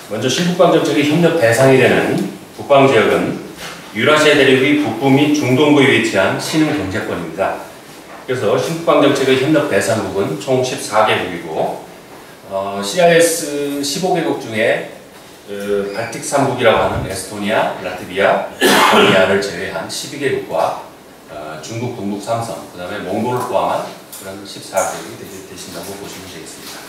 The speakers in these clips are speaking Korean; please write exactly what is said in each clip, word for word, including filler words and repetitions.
먼저 신북방 정책의 협력 대상이 되는 북방지역은 유라시아 대륙의 북부 및 중동부에 위치한 신흥 경제권입니다. 그래서 신북방 정책의 협력 대상국은 총 십사 개국이고 어, 씨아이에스 십오 개국 중에 그 발틱 삼 국이라고 하는 에스토니아, 라트비아, 리투아니아를 제외한 십이 개국과 어, 중국 동북 삼 선, 그 다음에 몽골을 포함한 그런 십사 개국이 되신다고 보시면 되겠습니다.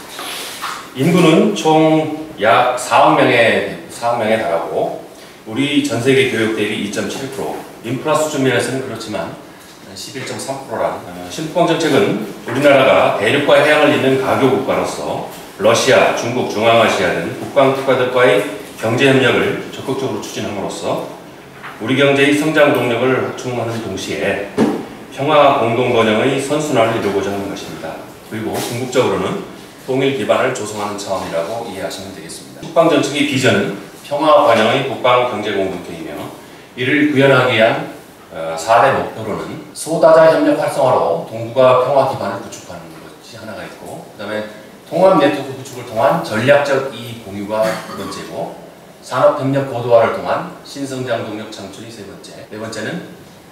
인구는 총 약 사억 명에, 사억 명에 달하고 우리 전세계 교육 대비 이 점 칠 퍼센트, 인프라 수준 면에서는 그렇지만 십일 점 삼 퍼센트라는 신북방 정책은 우리나라가 대륙과 해양을 잇는 가교 국가로서 러시아, 중국, 중앙아시아 등 북방 국가들과의 경제협력을 적극적으로 추진함으로써 우리 경제의 성장 동력을 확충하는 동시에 평화 공동번영의 선순환을 이루고자 하는 것입니다. 그리고 궁극적으로는 통일 기반을 조성하는 차원이라고 이해하시면 되겠습니다. 북방 정책의 비전은 평화 번영의 북방 경제 공동체이며 이를 구현하기 위한 사 대 목표로는 소다자 협력 활성화로 동북아 평화 기반을 구축하는 것이 하나가 있고, 그 다음에 통합 네트워크 구축을 통한 전략적 이익 공유가 두 번째고, 산업협력 고도화를 통한 신성장 동력 창출이 세 번째, 네 번째는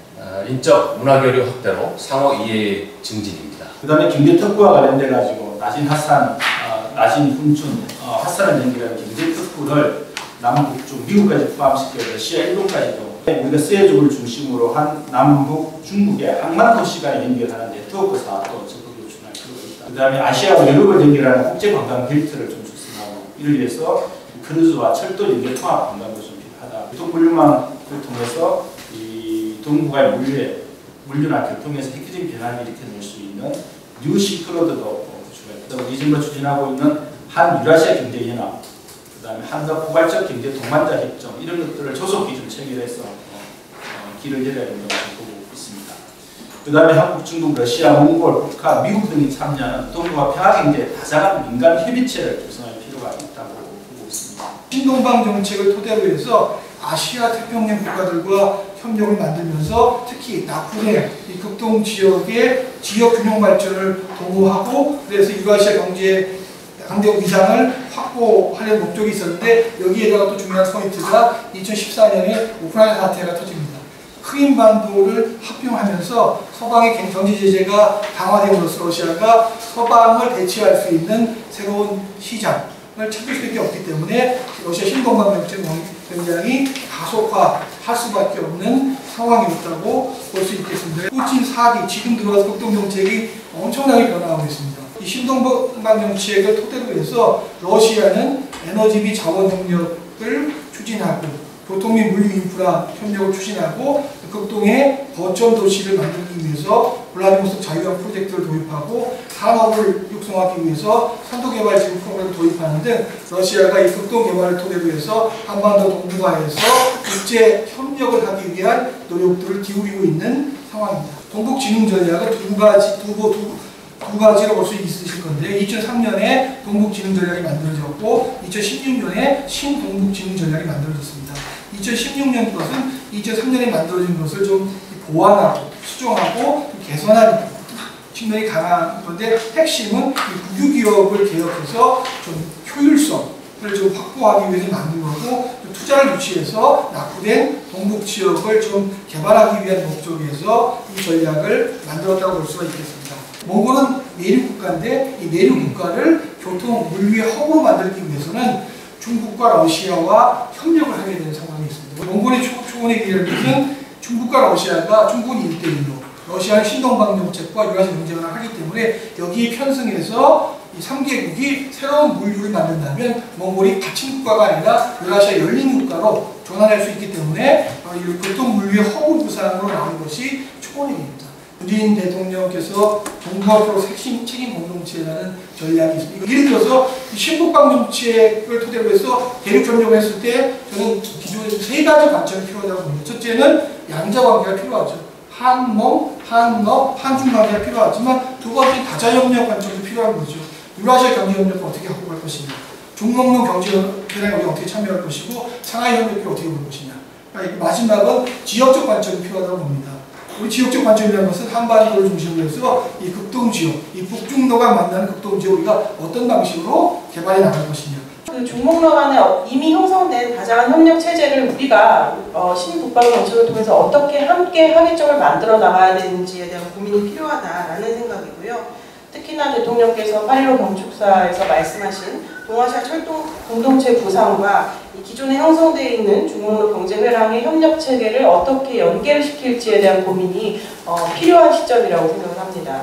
인적 문화교류 확대로 상호 이해 증진입니다. 그 다음에 경제특구와 관련돼 가지고 나신 하산, 어, 나신 훈춘, 어, 하산을 연결하는 경제특구를 남북중 미국까지 포함시켜 러시아, 일본까지도 우리가 스웨즈를 중심으로 한 남북 중국의 항만 도시 간에 연결하는 네트워크 사업도 적극적으로 추진할 필요가 있다. 그 다음에 아시아와 유럽을 연결하는 국제 관광 벨트를 좀 조성하고, 이를 위해서 크루즈와 철도 연결 통합 관광도 좀 필요하다. 교통물류망을 통해서 이 동북아의 물류에 물류나 교통에서 획기적인 변화를 일으켜낼 수 있는 뉴 시크로드도 구축했다. 우리 정부가 추진하고 있는 한 유라시아 경제연합, 그 다음에 한도 포괄적 경제 동반자 협정, 이런 것들을 조속 기준 체결해서 어, 어, 길을 열어야 된다고 보고 있습니다. 그 다음에 한국, 중국, 러시아, 몽골, 북한, 미국 등이 참여하는 동북아 평화경제 다자간 민간 협의체를 구성할 필요가 있다고 보고 있습니다. 신동방 정책을 토대로 해서 아시아 태평양 국가들과 협력을 만들면서 특히 나쿠르 이 극동 지역의 지역 균형 발전을 도모하고, 그래서 유라시아 경제 강대국 위상을 확보하려는 목적이 있었는데, 여기에다가 또 중요한 포인트가 이천십사 년에 우크라이나 사태가 터집니다. 크림반도를 합병하면서 서방의 경제 제재가 강화됨으로써 러시아가 서방을 대체할 수 있는 새로운 시장을 찾을 수밖에 없기 때문에 러시아 신동방 정책은 굉장히 가속화할 수밖에 없는 상황이었다고 볼 수 있겠습니다. 푸틴 사 기 지금 들어와서 극동 정책이 엄청나게 변화하고 있습니다. 이 신동방 정책을 토대로 해서 러시아는 에너지 및 자원 협력을 추진하고 교통 및 물류 인프라 협력을 추진하고 극동의 거점 도시를 만들기 위해서 블라디보스토크 자유형 프로젝트를 도입하고 산업을 육성하기 위해서 산도개발지구 프로그램을 도입하는 등 러시아가 이 극동 개발을 토대로 해서 한반도 동북아에서 국제 협력을 하기 위한 노력들을 기울이고 있는 상황입니다. 동북진흥 전략은 두 가지, 두, 두, 두 가지로 볼 수 있으실 건데요. 이천삼 년에 동북진흥 전략이 만들어졌고 이천십육 년에 신동북진흥 전략이 만들어졌습니다. 이천십육 년 것은 이천삼 년에 만들어진 것을 좀 보완하고 수정하고 개선하는 측면이 강한 건데, 핵심은 이 국유기업을 개혁해서 좀 효율성을 좀 확보하기 위해서 만든 거고, 투자를 유치해서 낙후된 동북 지역을 좀 개발하기 위한 목적에서 이 전략을 만들었다고 볼 수가 있겠습니다. 몽골은 내륙 국가인데 이 내륙 국가를 교통 물류의 허브로 만들기 위해서는 중국과 러시아와 협력을 하게 되는 상황이 있습니다. 몽골의 초원의 기회를 뜻은 중국과 러시아가 중국은 일 대 일로 러시아는 신동방 정책과 유라시아 경제관을 하기 때문에 여기에 편승해서 이 삼 개국이 새로운 물류를 만든다면 몽골이 닫힌 국가가 아니라 유라시아 열린 국가로 전환할 수 있기 때문에 이 교통 물류의 허브 부상으로 나온 것이 초원의 기회입니다. 문재인 대통령께서 동북아프로 핵심 책임 공동체라는 전략이 있습니다. 예를 들어서 신북방 정책을 토대로 해서 대륙 협력을 했을 때 저는 기존에 세 가지 관점이 필요하다고 봅니다. 첫째는 양자 관계가 필요하죠. 한몽, 한럽, 한중 관계가 필요하지만 두 번째 다자협력 관점도 필요한 거죠. 유라시아 경제협력을 어떻게 하고 갈 것이냐, 중동로 경제협력에 우리가 어떻게 참여할 것이고 상하이 협력을 어떻게 볼 것이냐. 그러니까 마지막은 지역적 관점이 필요하다고 봅니다. 우리 지역적 관점이라는 것은 한반도를 중심으로 해서 이 극동지역, 이 북중로가 만나는 극동지역 우리가 어떤 방식으로 개발해 나갈 것이냐. 그 중목로 간에 이미 형성된 다자간 협력 체제를 우리가 어, 신북방 정책을 통해서 어떻게 함께 합의점을 만들어 나가야 되는지에 대한 고민이 필요하다라는 생각이고요. 특히나 대통령께서 팔일오 경축사에서 말씀하신 동아시아 철도 공동체 구상과 이 기존에 형성되어 있는 중목로 경제회랑의 협력 체계를 어떻게 연계를 시킬지에 대한 고민이 어, 필요한 시점이라고 생각을 합니다.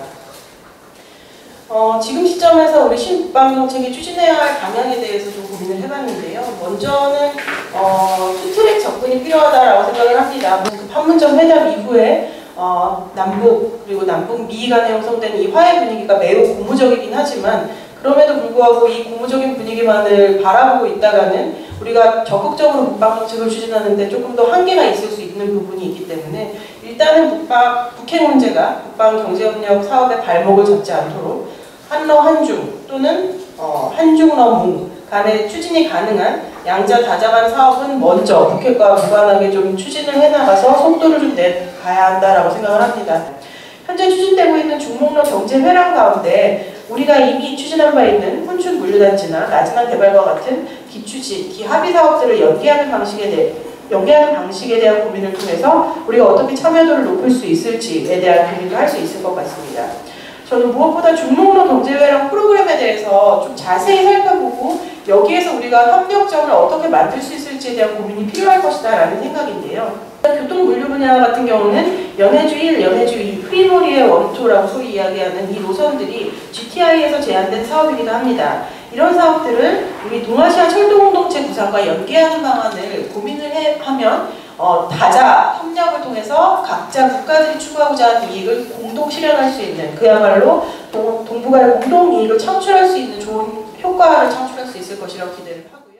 어, 지금 시점에서 우리 신북방 정책이 추진해야 할 방향에 대해서 좀 고민을 해봤는데요. 먼저는 어, 투트랙 접근이 필요하다라고 생각을 합니다. 그 판문점 회담 이후에 어, 남북 그리고 남북 미 간에 형성된 이 화해 분위기가 매우 고무적이긴 하지만 그럼에도 불구하고 이 고무적인 분위기만을 바라보고 있다가는 우리가 적극적으로 북방 정책을 추진하는데 조금 더 한계가 있을 수 있는 부분이 있기 때문에 일단은 북방, 북핵 문제가 북방 경제협력 사업의 발목을 잡지 않도록 한러 한중 또는 어, 한중러 간의 추진이 가능한 양자 다자간 사업은 먼저 북핵과 무관하게 좀 추진을 해나가서 속도를 좀 내가야 한다라고 생각을 합니다. 현재 추진되고 있는 중목로 경제회랑 가운데 우리가 이미 추진한 바 있는 혼춘 물류단지나 나지막 개발과 같은 기추진, 기합의 사업들을 연계하는 방식에 대해 연계하는 방식에 대한 고민을 통해서 우리가 어떻게 참여도를 높일 수 있을지에 대한 고민도 할 수 있을 것 같습니다. 저는 무엇보다 중목로 경제회랑 프로그램에 대해서 좀 자세히 살펴보고 여기에서 우리가 협력점을 어떻게 만들 수 있을지에 대한 고민이 필요할 것이다 라는 생각인데요. 교통 물류 분야 같은 경우는 연해주 일, 연해주 이, 프리모리의 원토라고 소위 이야기하는 이 노선들이 지티아이에서 제안된 사업이기도 합니다. 이런 사업들을 우리 동아시아 철도공동체 구상과 연계하는 방안을 고민을 해, 하면 어, 다자 협력을 통해서 각자 국가들이 추구하고자 하는 이익을 공동 실현할 수 있는 그야말로 동, 동북아의 공동 이익을 창출할 수 있는 좋은 효과를 창출할 수 있을 것이라고 기대를 하고요.